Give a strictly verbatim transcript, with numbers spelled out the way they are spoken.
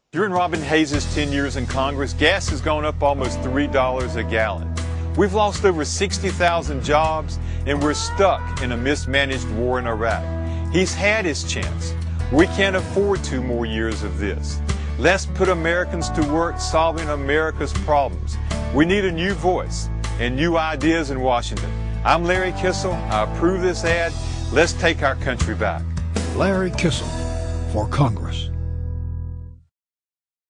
During Robin Hayes' ten years in Congress, gas has gone up almost three dollars a gallon. We've lost over sixty thousand jobs, and we're stuck in a mismanaged war in Iraq. He's had his chance. We can't afford two more years of this. Let's put Americans to work solving America's problems. We need a new voice and new ideas in Washington. I'm Larry Kissell. I approve this ad. Let's take our country back. Larry Kissell for Congress.